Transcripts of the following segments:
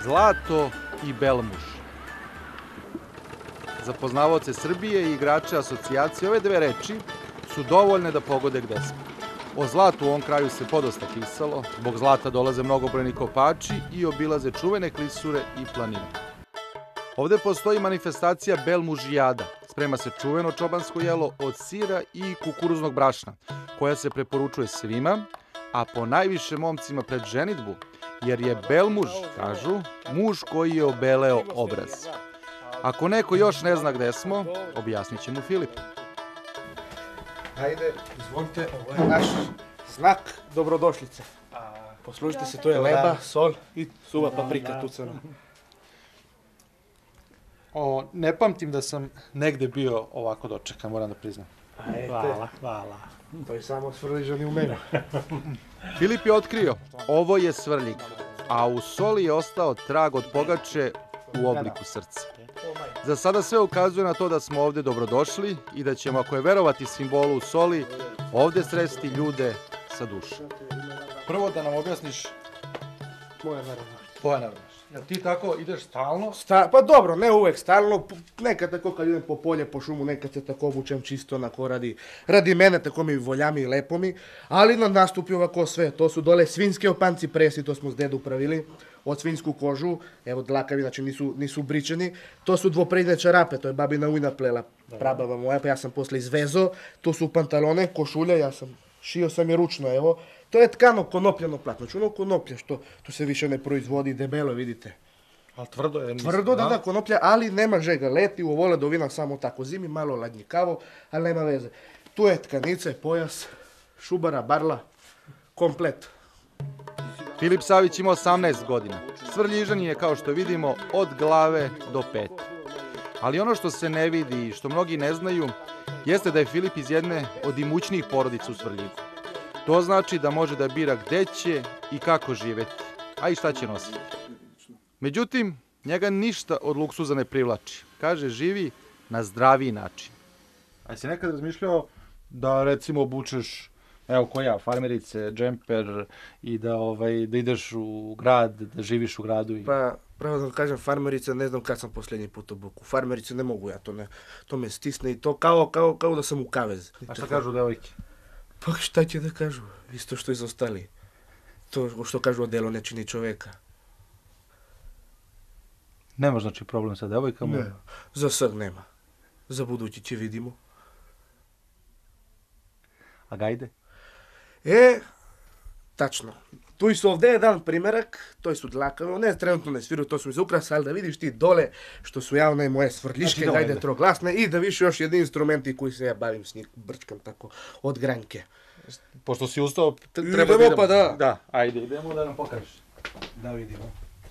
Zlato i Belmuž. Za poznavaoce Srbije i igrače asocijacije ove dve reči su dovoljne da pogode gde smo. O zlatu u ovom kraju se podosta pisalo, zbog zlata dolaze mnogobrojni kopači i obilaze čuvene klisure i planine. Ovde postoji manifestacija Belmužijada, sprema se čuveno čobansko jelo od sira i kukuruznog brašna, koja se preporučuje svima, a po najviše momcima pred ženidbu, jer je Belmuž, kažu, muž koji je obeleo obraz. Ako neko još ne zna gde smo, objasnit će mu Filip. Ajde, izvolite, ovo je naš znak dobrodošlice. Poslužite se, to je leba, sol i suva paprika tu crna. Ne pamtim da sam negde bio ovako dočekan, moram da priznam. Hvala. To je samo Svrljižani u menu. Filip je otkrio, ovo je Svrljig, a u soli je ostao trag od pogače u obliku srca. Za sada sve ukazuje na to da smo ovde dobrodošli i da ćemo, ako je verovati simbolu u soli, ovde sresti ljude sa duše. Prvo da nam objasniš Moja naravno. tvoja naravno. Jel ti tako ideš stalno? Pa dobro, ne uvek stalno, nekad tako kad idem po polje, po šumu, nekad se tako obučem čisto onako radi mene, tako mi voljami i lepo mi, ali na nastupi ovako sve, to su dole svinjske opanci presi, to smo s dedu pravili, od svinjsku kožu, evo dlakavi, znači nisu bričeni, to su dvopredne čarape, to je babina ujna plela, prababa moja, pa ja sam posle izvezo, to su pantalone, košulja, šio sam je ručno, evo, to je tkano konopljano platno, znači ono konoplja što tu se više ne proizvodi, debelo, vidite. Ali tvrdo je. Tvrdo, da, konoplja, ali nema žega, leti u ovo ledovina samo tako, zimi malo ladnjikavo, ali nema veze. Tu je tkanice, pojas, šubara, barla, komplet. Filip Savić ima 18 godina. Svrljižanin je, kao što vidimo, od glave do pete. Ali ono što se ne vidi i što mnogi ne znaju, jeste da je Filip iz jedne od imućnijih porodica u Svrljigu. To znači da može da bira gde će i kako živeti, a i šta će nositi. Međutim, njega ništa od luksuza ne privlači. Kaže, živi na zdraviji način. A si nekad razmišljao da, recimo, obučeš, evo ko ja, farmerice, džemper i da ideš u grad, da živiš u gradu? Pa, pravo da vam kažem, farmerice, ne znam kad sam posljednji put obuku. Farmerice ne mogu ja, to me stisne i to kao da sam u kavez. A šta kažu devojke? Pa šta će da kažu? Isto što i za ostali. To što kažu, odelo ne čini čoveka. Nema znači problem sa devojkama? Ne, za sad nema. Za budući će vidimo. A gajde? Tačno. Tu su ovdje jedan primerak, to su dlakave, one trenutno ne sviru, to su iz ukrasa, ali da vidiš ti dole što su javne moje svrljiške gajde troglasne i da više još jedni instrumenti koji se ja bavim s njih, brčkam tako, od granjke. Pošto si ustao, treba da idemo. Pa da. Da, ajde, idemo da nam pokažeš. Da vidimo.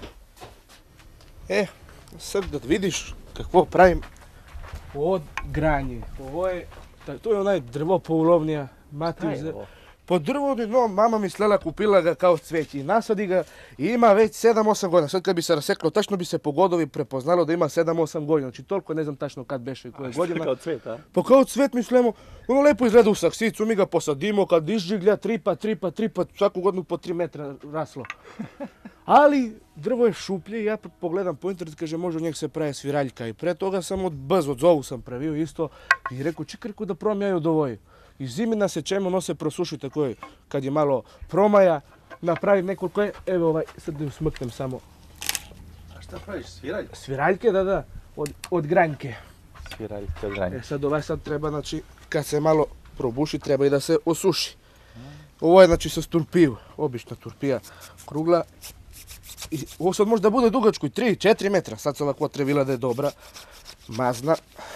Sad da vidiš kako pravim od granje. To je onaj drvo poulovnija. Šta je ovo? Po drvo, no, mama mi slela, kupila ga kao cveće i nasadi ga i ima već 7-8 godina. Sad kad bi se raseklo, tačno bi se po godovi prepoznalo da ima 7-8 godina. Znači toliko ne znam tačno kad beše i koje godine. Kao cvet, a? Pa kao cvet mislimo, ono lepo izgleda u saksicu, mi ga posadimo, kad izžiglja 3 pa svaku godinu po 3 metra raslo. Ali drvo je šuplje i ja pogledam po internetu, kaže može od njeg se pravi sviraljka i pre toga sam od zovu sam pravio isto i rekao čekaj da probam ja i od ovoj. I zimi nasečemo, nose prosuši tako je, kad je malo promaja, napravim nekoliko, evo sad da smrknem samo. A šta praviš, sviraljke? Sviraljke, da, od granjke. Sviraljke od granjke. Sad treba, znači, kad se malo probuši, treba i da se osuši. Ovo je, znači, sa turpiju, obična turpija, krugla. I ovo sad može da bude dugačko i 3-4 metra, sad se ovako trevila da je dobra, mazna.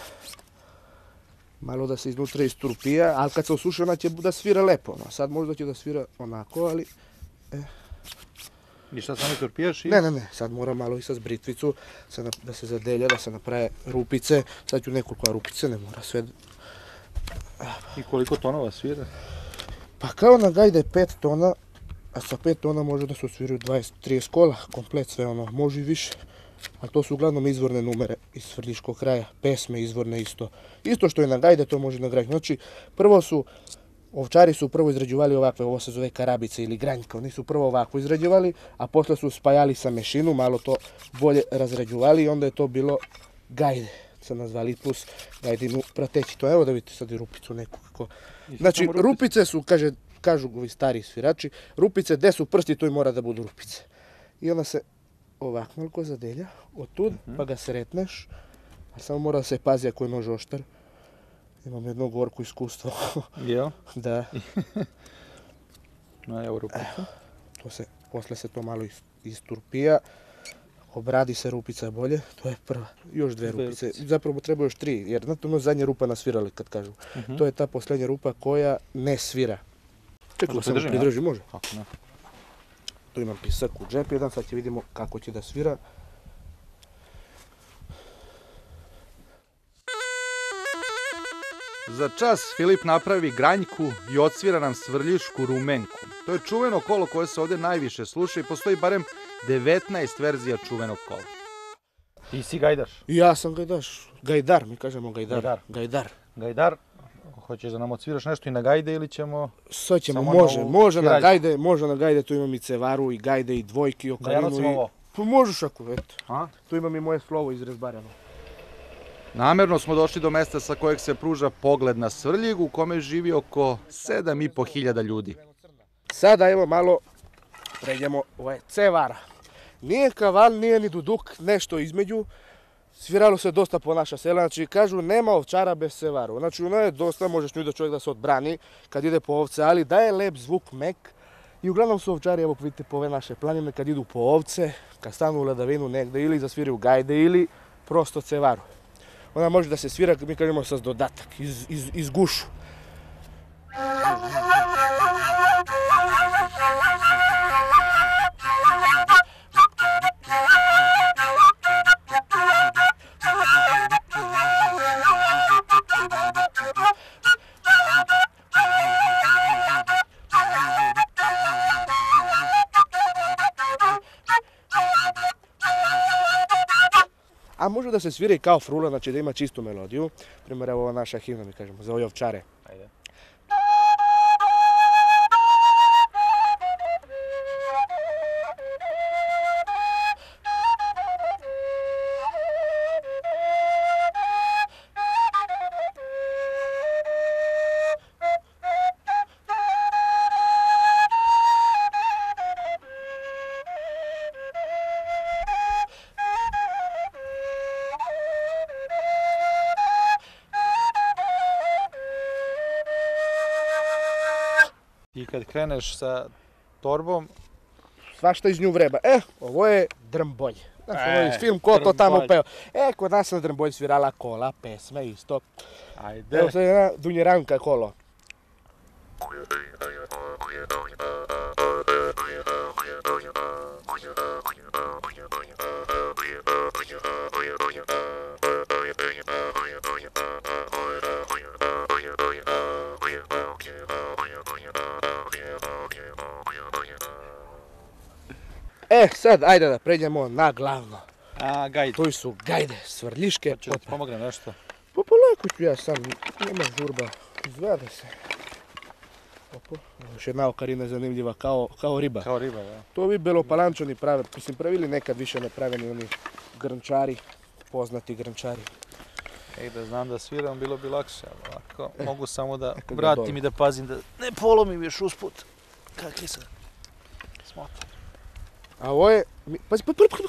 Malo da se iznutra isturpija, ali kad se osuši ona će da svira lepo. Sad možda će da svira onako, ali... I šta samo turpijaš? Ne, sad mora malo i sa britvicu da se zadelja, da se naprave rupice. Sad ću nekoliko rupice, ne mora sve... I koliko tonova svira? Pa kao na gajde 5 tona, a sa 5 tona može da se osviraju 20-30 kola, komplet sve ono, može i više. A to su uglavnom izvorne numere iz Svrljiškog kraja, pesme izvorne isto. Isto što je na gajde, to može na grajku. Znači, prvo su Ovčari su prvo izrađivali ovakve, ovo se zove karabice ili granjka, oni su prvo ovako izrađivali, a posle su spajali sa mešinu, malo to bolje razrađivali i onda je to bilo gajde, se nazvali, plus gajdinu prateći. To evo da vidite sad i rupicu neku kako. Znači, rupice su, kažu ovi stari svirači, rupice gde su prsti, tu i mora da budu rupice. I onda se ovako malko zadelja, od tud, pa ga sretneš, a samo mora da se pazi ako je nož oštar. Imam jedno gorko iskustvo. Jel? Da. No, evo rupica. Posle se to malo isturpija, obradi se rupica bolje, to je prva. Još dve rupice, zapravo treba još tri, jer znate ono zadnja rupa nasvirali kad kažu. To je ta posljednja rupa koja ne svira. Čekaj, samo pridrži, može? Kako ne? Tu imam pisak u džep jedan, sad će vidimo kako će da svira. Za čas Filip napravi granjku i odsvira nam svrljišku rumenku. To je čuveno kolo koje se ovdje najviše sluša i postoji barem 19 verzija čuvenog kola. Ti si gajdaš? Ja sam gajdaš. Gajdar, mi kažemo gajdar. Gajdar. Hoćeš da nam odsviraš nešto i na gajde ili ćemo... Sad ćemo, može na gajde, tu imam i cevaru, i gajde, i dvojki, i okarinu. Da ja nosim ovo? Pa možeš ako, eto. Tu imam i moje slovo izrezbareno. Namerno smo došli do mesta sa kojeg se pruža pogled na Svrljig u kome živi oko 7.500 ljudi. Sada evo malo pređemo, ovo je cevara. Nije kaval, nije ni duduk, nešto između. Sviralo se dosta po naša sela, znači kažu nema ovčara bez cevaru. Znači ono je dosta, možeš nju da čovjek da se odbrani kad ide po ovce, ali daje lep zvuk, mek. I uglavnom su ovčari, evo vidite po ove naše planine, kad idu po ovce, kad stanu u ledavinu negde ili zasviraju gajde ili prosto cevaru. Ona može da se svira, mi kažemo sa dodatak, iz gušu. A može da se svira i kao frula, znači da ima čistu melodiju. Primjer, evo ova naša himna, mi kažemo, za ove ovčare. Ajde. I kad kreneš sa torbom... Svašta iz nju vreba. Ovo je drmbolj. Znači, ovo je film ko to tamo peo. Kod nas na drmbolj svirala kola, pesme isto. Ajde. Evo sad jedna dunjeranka kolo. Sad, ajde da pređemo na glavno. Gajde. Tu su gajde, svrljiške. Hoću da ti pomognem nešto? Pa polako ću ja sam, nema žurba, izvede se. Još jedna okarina zanimljiva, kao riba. Kao riba, da. To bi belopalančani prave, mislim pravili nekad više ne prave ni oni grnčari, poznati grnčari. Da znam da sviram, bilo bi lakše, ali ovako mogu samo da vratim i da pazim da ne polomim još usput. Kakvi se smota. A ovo je... Pazi,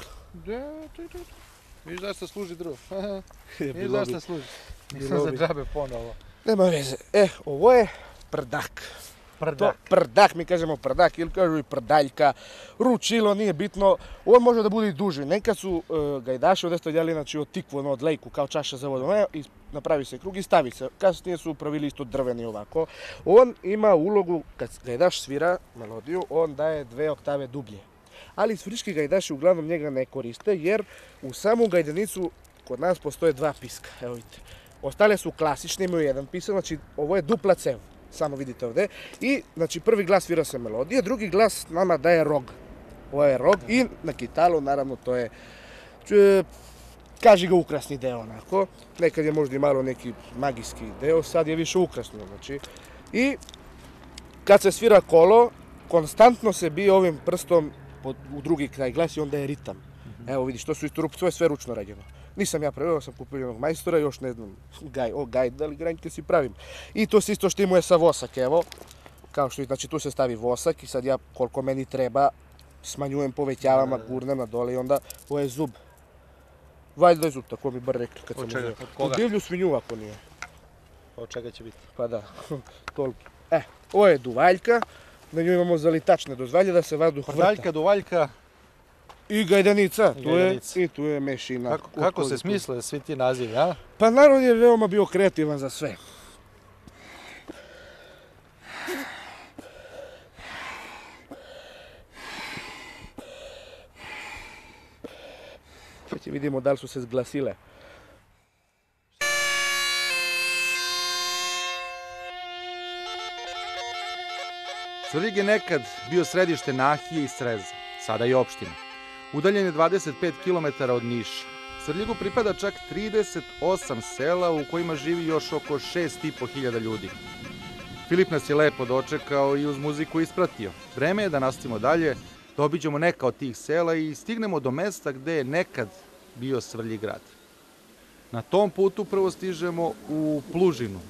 Viš zašto služi drvo? Viš zašto služi? Nisam za džabe ponovo. Nema veze. Ovo je prdak. Prdak, mi kažemo prdak, ili kažu i prdaljka, ručilo, nije bitno. Ovo može da bude i duži. Nekad su gajdaši ovdje stavljali od tikvu, od lejku, kao čaša za vodu. Napravi se krug i stavi se. Kasnije su pravili isto drveni ovako. On ima ulogu, kad gajdaš svira melodiju, on daje 2 oktave dublje. Ali svrljiški gajdaši uglavnom njega ne koriste jer u samu gajdanicu kod nas postoje 2 piska. Evo vidite. Ostale su klasične, imaju 1 pisak, znači ovo je dupla cev. Samo vidite ovdje. I znači prvi glas svira se melodija, drugi glas nama daje rog. Ovo je rog i na kitalu naravno to je, kaži ga ukrasni deo onako. Nekad je možda i malo neki magijski deo, sad je više ukrasno znači. I kad se svira kolo, konstantno se bije ovim prstom u drugi kraj glasi, onda je ritam. Evo vidiš, to su isto to je sve ručno rađeno. Nisam ja pravio, sam kupio jednog majstora, još ne znam, gaj, da li granjke si pravim. I to se isto štimuje sa vosak, evo. Kao što, znači tu se stavi vosak i sad ja koliko meni treba smanjujem, povećavam, gurnem na dole i onda ovo je zub. Valjda je zub, tako mi bar rekli kad sam uzeo. Od divlju svinju ako nije. Od čega će biti? Pa da, toliki. Ovo je duvaljka, na nju imamo zalitačne dozvalje da se vazduh vrta. Vrtaljka, duvaljka. I gajdanica, tu je mešina. Kako se smisle svi ti nazivi, a? Pa narod je veoma bio kreativan za sve. Sad vidimo da li su se zglasile. Svrljig je nekad bio središte Nahije i Sreza, sada je opština. Udaljen je 25 km od Niša. Svrljigu pripada čak 38 sela u kojima živi još oko 6.500 ljudi. Filip nas je lepo dočekao i uz muziku ispratio. Vreme je da nastavimo dalje, da obiđemo neka od tih sela i stignemo do mesta gde je nekad bio Svrljig grad. Na tom putu prvo stižemo u Plužinu.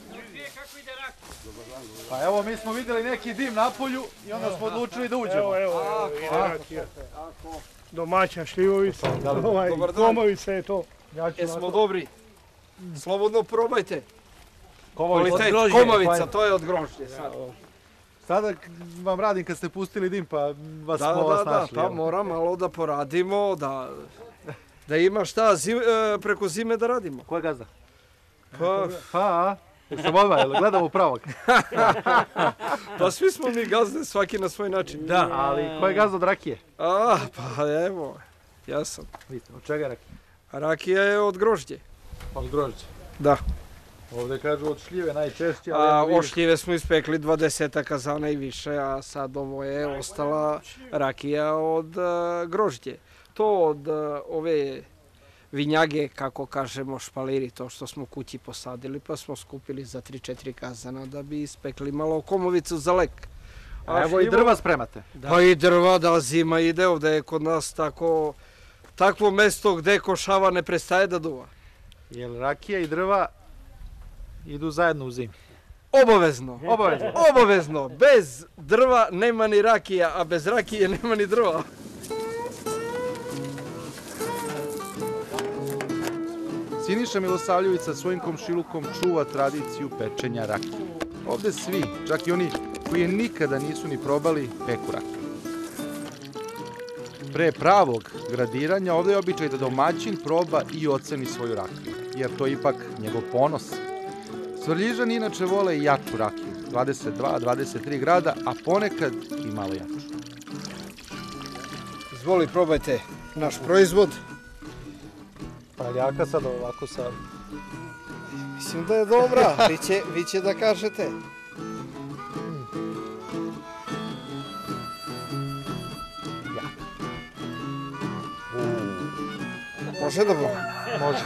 Pa evo, mi smo vidjeli neki dim na polju i onda smo odlučili da uđemo. Evo, ide rakija. Domaća šljivovica, komovica je to. Jesmo dobri. Slobodno probajte. Kvalitet komovica, to je od grožđe. Sada vam radim kad ste pustili dim, pa vas smo snašli. Da, pa moram malo da poradimo, da ima šta preko zime da radimo. Ko je gazda? Pa, sam odmah, gledamo pravog. Pa svi smo mi gazde, svaki na svoj način. Da, ali ko je gazda od rakije? Pa evo, ja sam. Vidite, od čega je rakija? Rakija je od grožđe. Od grožđe? Da. Ovdje kažu od šljive najčešće. Od šljive smo ispekli 20 kazana i više, a sad ovo je ostala rakija od grožđe. To od ove vinjage, kako kažemo, špaliri, to što smo kući posadili, pa smo skupili za 3-4 kazana da bi ispekli malo komovicu za lek. A evo i drva spremate. Pa i drva, da, zima ide, ovdje je kod nas takvo mesto gde košava ne prestaje da duva. Jel rakija i drva idu zajedno u zimi? Obavezno. Obavezno. Bez drva nema ni rakija, a bez rakije nema ni drva. Siniša Milosavljević sa svojim komšilukom čuva tradiciju pečenja rakije. Ovde svi, čak i oni koji je nikada nisu ni probali, peku rakiju. Pre pravog gradiranja ovde je običaj da domaćin proba i oceni svoju rakiju, jer to je ipak njegov ponos. Svrljižani inače vole i jaču rakiju, 22-23 grada, a ponekad i malo jaču. Izvoli, probajte naš proizvod. Praljaka sad ovako sad. Mislim da je dobra, vi će da kažete. Može da bude? Može.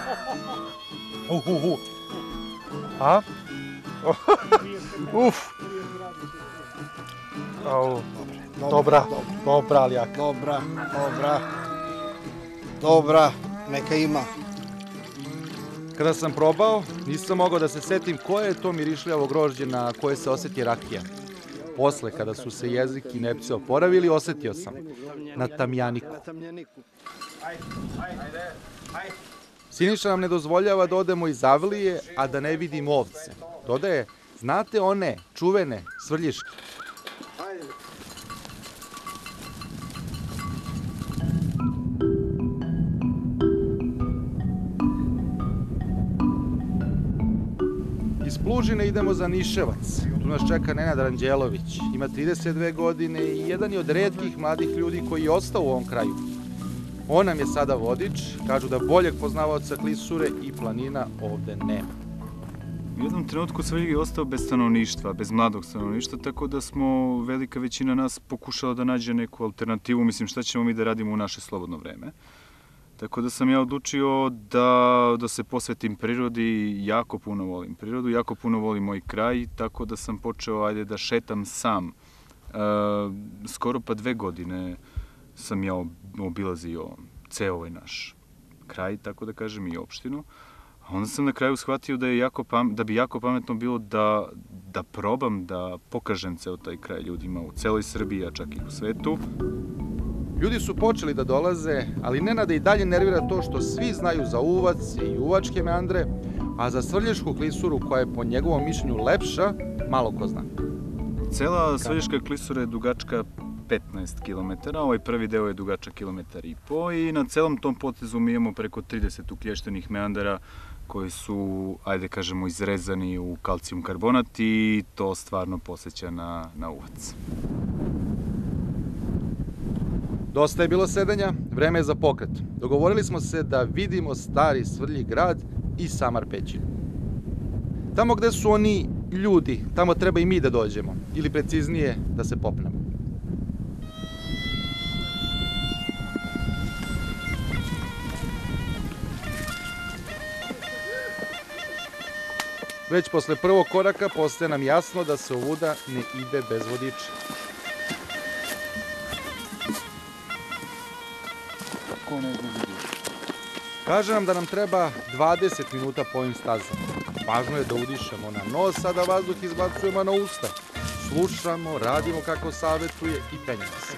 A? Uf. Dobra, ali jaka. Dobra, neka ima. Kada sam probao, nisam mogao da se setim koje je to mirišljavo grožđe na koje se osjeti rakija. Posle, kada su se jezik i nepce oporavili, osjetio sam na tamjaniku. Siniša nam ne dozvoljava da odemo iz Avlije, a da ne vidimo ovce. Dodaje, znate one čuvene svrljiške? Iz Plužine idemo za Niševac. Tu nas čeka Nenad Ranđelović. Ima 32 godine i jedan je od retkih mladih ljudi koji je ostao u ovom kraju. On nam je sada vodič, kažu da boljeg poznavaoca klisure i planina ovde nema. U jednom trenutku Svrljig je ostao bez stanovništva, bez mladog stanovništva, tako da smo, velika većina nas, pokušala da nađe neku alternativu, mislim šta ćemo mi da radimo u naše slobodno vreme. Tako da sam ja odlučio da se posvetim prirodi, jako puno volim prirodu, jako puno volim moj kraj, tako da sam počeo da šetam sam. Skoro pa 2 godine sam ja obilazio ceo ovaj naš kraj, tako da kažem, i opštinu. A onda sam na kraju shvatio da bi jako pametno bilo da probam da pokažem ceo taj kraj ljudima u celoj Srbiji, a čak i u svetu. Ljudi su počeli da dolaze, ali Nenada i dalje nervira to što svi znaju za Uvac i Uvačke meandre, a za Svrljišku klisuru, koja je po njegovom mišljenju lepša, malo ko zna. Cela Svrljiška klisura je dugačka 15 km, ovaj prvi deo je dugačak 1,5 km i na celom tom potezu mi imamo preko 30 uklještenih meandara koji su, ajde kažemo, izrezani u kalcijum karbonat i to stvarno podsjeća na Uvac. Dosta je bilo sedenja, vreme je za pokret. Dogovorili smo se da vidimo stari Svrljig grad i Samar Pećinu. Tamo gde su oni ljudi, tamo treba i mi da dođemo, ili preciznije da se popnemo. Već posle prvog koraka postaje nam jasno da se ovuda ne ide bez vodiča. Kaže nam da nam treba 20 minuta po ovim stazama. Važno je da udišemo na nos, a da vazduh izbacujemo na usta. Slušamo, radimo kako savetuje i penjamo se.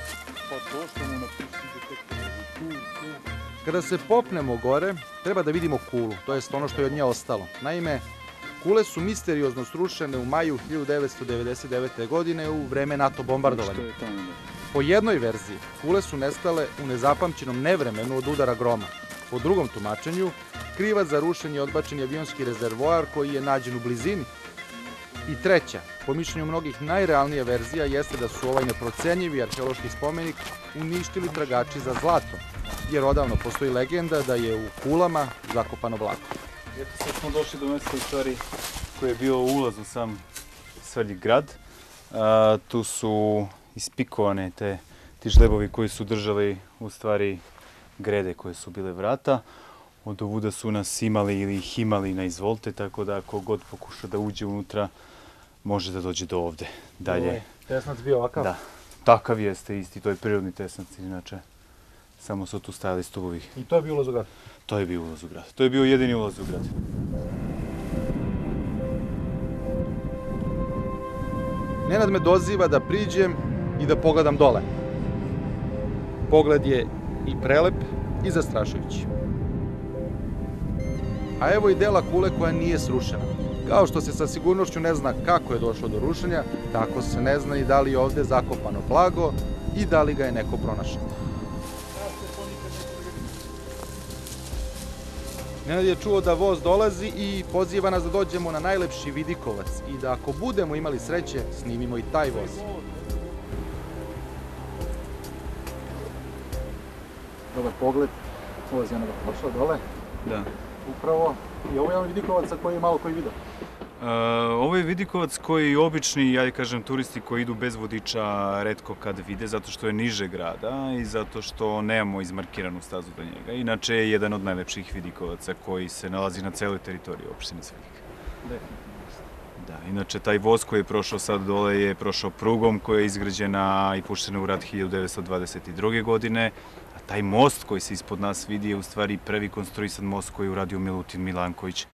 Kada se popnemo gore, treba da vidimo kulu, to jest ono što je od nje ostalo. Naime, kule su misteriozno srušene u maju 1999. godine u vreme NATO bombardovanja. Po jednoj verziji, kule su nestale u nezapamćenom nevremenu od udara groma. Po drugom tumačenju, krivac za rušenje je odbačeni avionski rezervoar koji je nađen u blizini. I treća, po mišljenju mnogih najrealnija verzija, jeste da su ovaj neprocenjivi arheološki spomenik uništili tragači za zlatom, jer odavno postoji legenda da je u kulama zakopano blago. Eto, sad smo došli do mesta u stvari koji je bio ulaz u sam Svrljig grad. Tu su ispikovane ti žlebovi koji su držali u stvari grede koje su bile vrata. Od ovuda su nas imali ili ih imali na izvolte, tako da ako god pokuša da uđe unutra, može da dođe do ovde. Dalje. Tesnac bio ovakav? Da, takav jeste isti, to je prirodni tesnac, inače samo su tu stajali stubovi. I to je bio ulaz u grad? To je bio ulaz u grad. To je bio jedini ulaz u grad. Nenad me doziva da priđem i da pogledam dole. Pogled je i prelep i zastrašujući. A evo i dela kule koja nije srušena. Kao što se sa sigurnošću ne zna kako je došlo do rušenja, tako se ne zna i da li je ovde zakopano blago i da li ga je neko pronašao. Nenad je čuo da voz dolazi i poziva nas da dođemo na najlepši vidikovac i da ako budemo imali sreće, snimimo i taj voz. Dobar pogled, voz je pošao dole. Da. Upravo, i ovo je jedan vidikovac sa koji je malo koji video. Ovo je vidikovac koji obični, ja kažem, turisti koji idu bez vodiča retko kad vide, zato što je niže grada i zato što nemamo izmarkiranu stazu do njega. Inače je jedan od najlepših vidikovaca koji se nalazi na celoj teritoriji opštine Svrljig. Da, inače taj voz koji je prošao sad dole je prošao prugom koja je izgrađena i puštena u rad 1922. godine. A taj most koji se ispod nas vidi je u stvari prvi konstruisan most koji je uradio Milutin Milanković.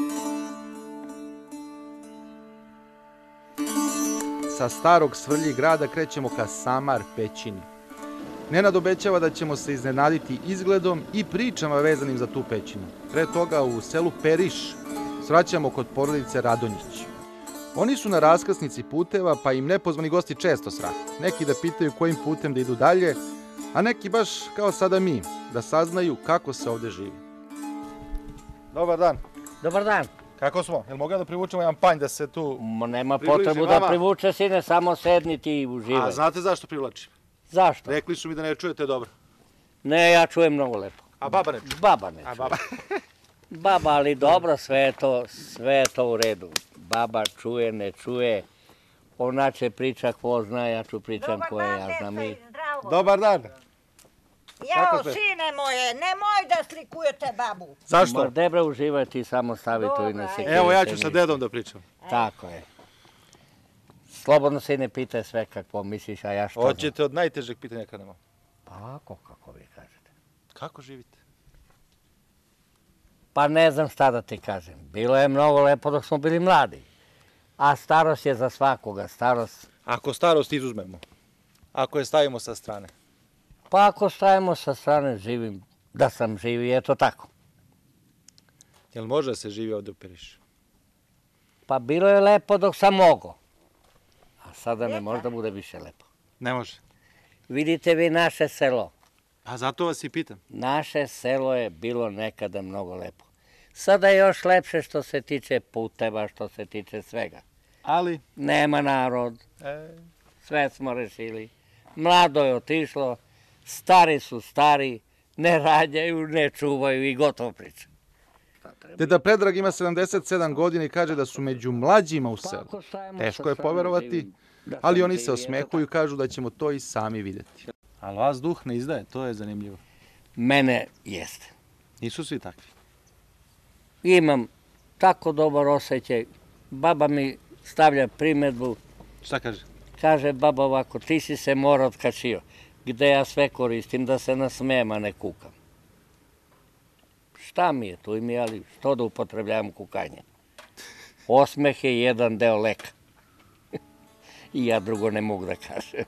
Sa starog Svrljig grada krećemo ka Samar Pećini. Nenad obećava da ćemo se iznenaditi izgledom i pričama vezanim za tu pećinu. Pre toga u selu Periš svraćamo kod porodice Radonjić. Oni su na raskrsnici puteva, pa im nepozvani gosti često svrate. Neki da pitaju kojim putem da idu dalje, a neki baš kao sada mi, da saznaju kako se ovde živi. Dobar dan. Dobar dan. Kako smo? Jel mogu da privučemo jedan panj da se tu... Nema potrebu da privuče, sine, samo sedni ti i uživaj. A znate zašto privlačim? Zašto? Rekli su mi da ne čujete dobro. Ne, ja čujem mnogo lepo. A baba ne čuje? Baba ne čuje. A baba... Baba, ali dobro, sve je to u redu. Baba čuje, ne čuje. Ona će priča ko zna, ja ću pričam koje ja znam i... Dobar dan. Jao, sine moje, nemoj da slikujete babu. Zašto? Ma debra uživaj, ti samo stavi tu i ne se... Evo ja ću sa dedom da pričam. Tako je. Slobodno se ne pitaj sve kako misliš, a ja što znam. Hoćete od najtežeg pitanja kad nema. Pa kako vi kažete. Kako živite? Pa ne znam šta da ti kažem. Bilo je mnogo lepo dok smo bili mladi. A starost je za svakoga, starost... Ako starost izuzmemo, ako je stavimo sa strane. Pa ako stavimo sa strane, živim, da sam živi, eto tako. Jel može da se živi ovde u Perišu? Pa bilo je lepo dok sam mogao. A sada ne može da bude više lepo. Ne može. Vidite vi naše selo. Pa zato vas i pitam. Naše selo je bilo nekada mnogo lepo. Sada je još lepše što se tiče puteva, što se tiče svega. Ali? Nema narod. Sve smo rešili. Mlado je otišlo, stari su stari, ne rađaju, ne čuvaju i gotovo priča. Deda Predrag ima 77 godina i kaže da su među mlađima u selu. Teško je poverovati, ali oni se osmehuju i kažu da ćemo to i sami vidjeti. Ali vas duh ne izdaje, to je zanimljivo. Mene jeste. Nisu svi takvi. Imam tako dobar osjećaj. Baba mi stavlja primedbu. Šta kaže? Kaže baba ovako, ti si se mora otkačio. Gde ja sve koristim da se nasmejem, a ne kukam. Šta mi je tu imi, ali što da upotrebljavam kukanje? Osmeh je jedan deo leka. I ja drugo ne mogu da kažem.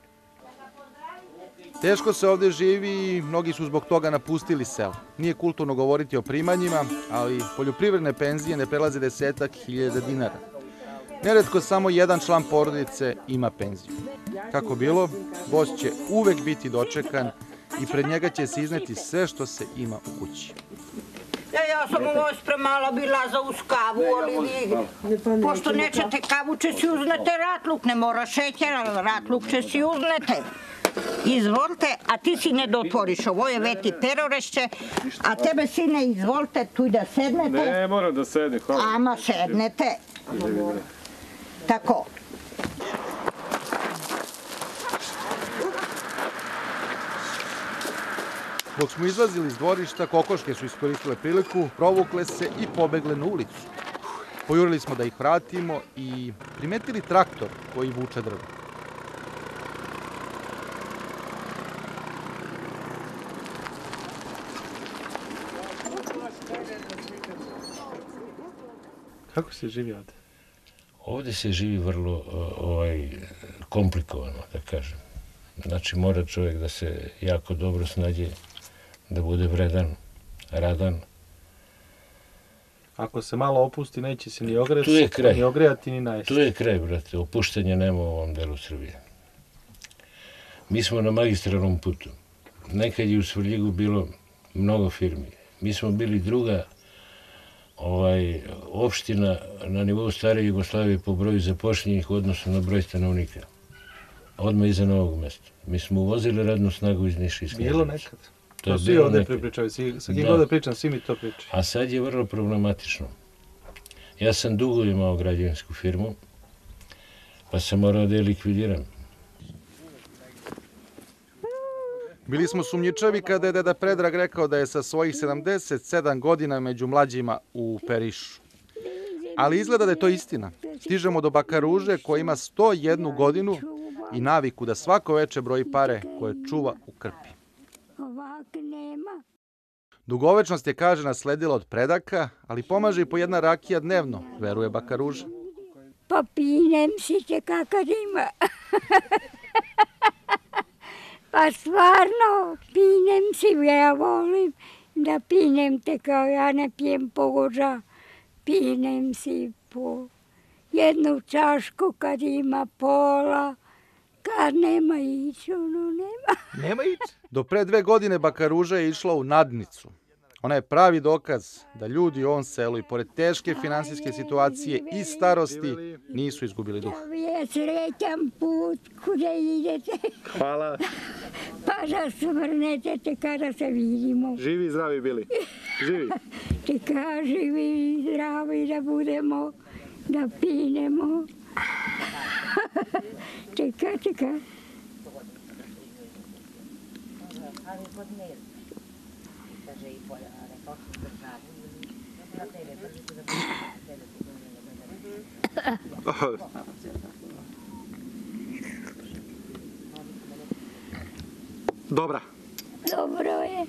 Teško se ovde živi i mnogi su zbog toga napustili selo. Nije kulturno govoriti o primanjima, ali poljoprivredne penzije ne prelaze 10.000 dinara. Neretko samo jedan član porodice ima penziju. Kako bilo, gost će uvek biti dočekan i pred njega će se izneti sve što se ima u kući. Ja sam ovo spremala bila za uz kavu, ali vi, pošto nećete kavu, će si uznete ratluk, ne mora šećer, ali ratluk će si uznete. Izvolite, a ti sine da otvoriš, ovo je veti perorešće, a tebe sine izvolite tu da sednete. Ne, moram da sedim, hvala. Ama sednete. Tako. Dok smo izlazili iz dvorišta, kokoške su iskoristile priliku, provukle se i pobegle na ulicu. Pojurili smo da ih vratimo i primetili traktor koji vuče drvo. Kako se živi ovde? Ovde se živi vrlo komplikovano, da kažem. Znači, mora čovjek da se jako dobro snađe, da bude vredan, radan. Ako se malo opusti, neće se ni ogrejati, ni najesti. Tu je kraj, brate. Opuštanja nema u ovom delu Srbije. Mi smo na magistralnom putu. Nekad je u Svrljigu bilo mnogo firmi. Mi smo bili druga opština na nivou stare Jugoslavije po broju zapošljenih u odnosu na broj stanovnika. Odmah iza Novog mesta. Mi smo uvozili radnu snagu iz Niša i iz Knjaževca. Bilo nekad. To svi ovde prepričaju, sa kim god da pričam, svi mi to pričaju. A sad je vrlo problematično. Ja sam dugo imao građevinsku firmu, pa sam morao da je likvidiram. Bili smo sumnjičavi kada je deda Predrag rekao da je sa svojih 77 godina među mlađima u Perišu. Ali izgleda da je to istina. Stižemo do baka Ruže koja ima 101 godinu i naviku da svako veče broji pare koje čuva u krpi. Dugovečnost je, kaže, nasledila od predaka, ali pomaže i po jedna rakija dnevno, veruje baka Ruža. Pa pinem si će kakav ima. Pa stvarno, pinem si, ja volim da pinem te kao ja ne pijem pogođa. Pinem si po jednu čašku kad ima pola, kad nema ići, ono nema. Nema ići? Do pre 2 godine baka Ruža je išla u nadnicu. Ona je pravi dokaz da ljudi u ovom selu i pored teške finansijske situacije i starosti nisu izgubili duh. Da je srećan put kuda idete. Hvala. Pa da svrnete kada se vidimo. Živi i zdravi bili. Živi. Čeka, živi i zdravi da budemo, da pinemo. Čeka. Dobra. Dobro je.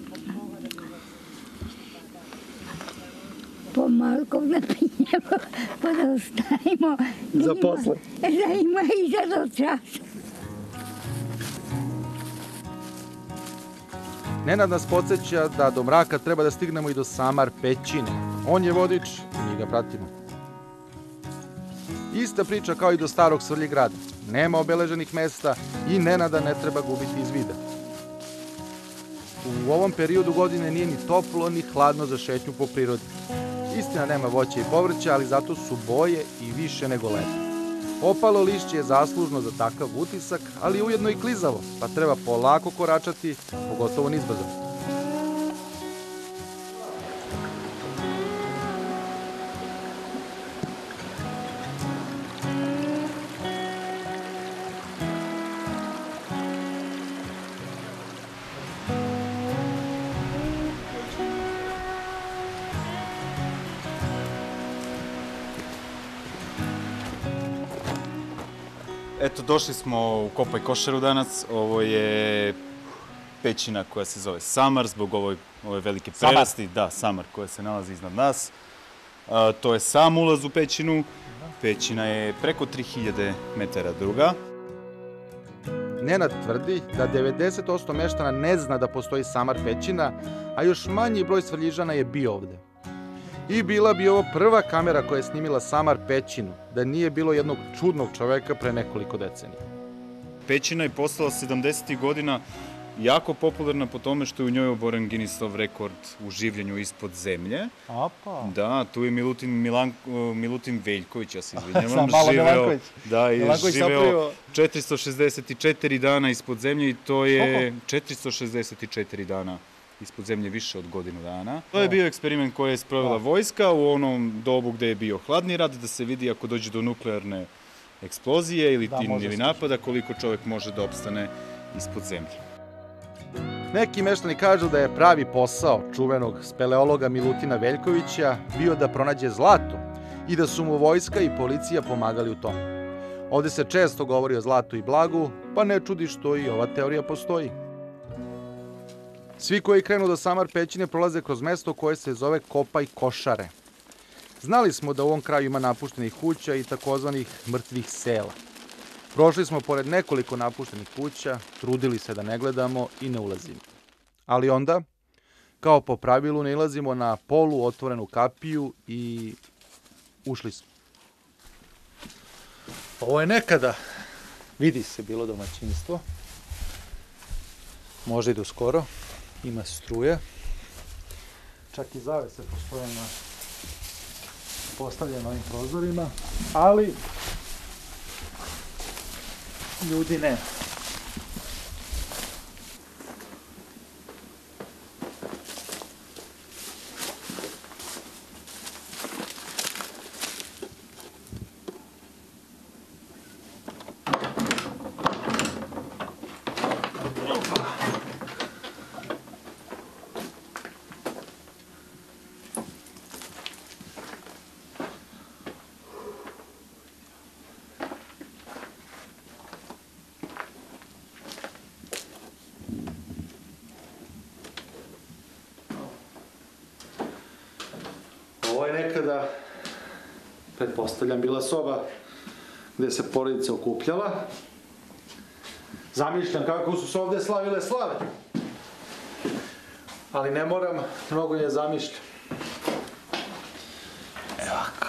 Pomalko napijemo, pa da ostavimo. Za posle. Da ima i za do časa. Nenad nas podsjeća da do mraka treba da stignemo i do Samar pećine. On je vodič i mi ga pratimo. Ista priča kao i do starog Svrljigrada. Nema obeleženih mesta i Nenada ne treba gubiti iz vida. U ovom periodu godine nije ni toplo ni hladno za šetnju po prirodi. Istina, nema voća i povrća, ali zato su boje i više nego lepo. Opalo lišće je zaslužno za takav utisak, ali ujedno i klizavo, pa treba polako koračati, pogotovo nizbrdo. Eto, došli smo u Kopaj Košaru danas. Ovo je pećina koja se zove Samar, zbog ove velike prerasti. Da, Samar koja se nalazi iznad nas. To je sam ulaz u pećinu. Pećina je preko 3000 metara duga. Nenad tvrdi da 90% meštana ne zna da postoji Samar pećina, a još manji broj Svrljižana je bio ovde. I bila bi ovo prva kamera koja je snimila Samar pećinu, da nije bilo jednog čudnog čoveka pre nekoliko decenija. Pećina je postala 70. godina jako popularna po tome što je u njoj oboren Guinnessov rekord u življenju ispod zemlje. Da, tu je Milutin Veljković, ja se izvinjavam, živeo 464 dana ispod zemlje i to je 464 dana ispod zemlje više od godinu dana. To je bio eksperiment koji je sprovela vojska u onom dobu gde je bio hladni rat, da se vidi ako dođe do nuklearne eksplozije ili napada, koliko čovek može da opstane ispod zemlje. Neki meštani kažu da je pravi posao čuvenog speleologa Milutina Veljkovića bio da pronađe zlato i da su mu vojska i policija pomagali u tome. Ovde se često govori o zlatu i blagu, pa ne čudi što i ova teorija postoji. Svi koji krenu do Samar pećine prolaze kroz mesto koje se zove Kopaj Košare. Znali smo da u ovom kraju ima napuštenih kuća i takozvanih mrtvih sela. Prošli smo pored nekoliko napuštenih kuća, trudili se da ne gledamo i ne ulazimo. Ali onda, kao po pravilu, nailazimo na polu otvorenu kapiju i ušli smo. Ovo je nekada, vidi se, bilo domaćinstvo. Može i do skoro. Ima struje. Čak i zavese postoje postavljene na ovim prozorima, ali ljudi ne. Ovo je nekada, pretpostavljam, bila soba gde se porodica okupljala. Zamišljam kako su se ovde slavile slave. Ali ne moram, mnogo je zamišljam. Evo ovako.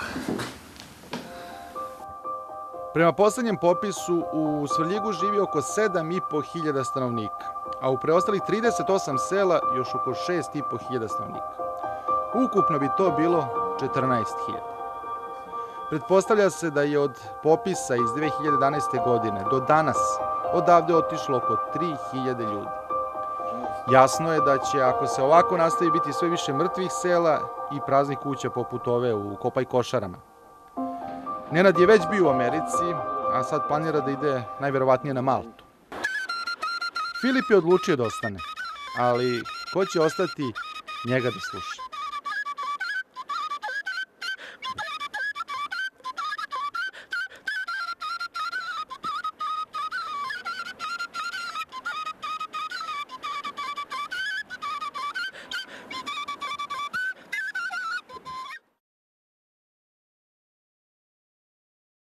Prema poslednjem popisu, u Svrljigu živi oko 7.500 stanovnika, a u preostalih 38 sela još oko 6.500 stanovnika. Ukupno bi to bilo 14.000. Pretpostavlja se da je od popisa iz 2011. godine do danas odavde otišlo oko 3.000 ljudi. Jasno je da će, ako se ovako nastavi, biti sve više mrtvih sela i praznih kuća poput ove u Kopaj Košarama. Nenad je već bio u Americi, a sad planira da ide najverovatnije na Maltu. Filip je odlučio da ostane, ali ko će ostati njega da sluša?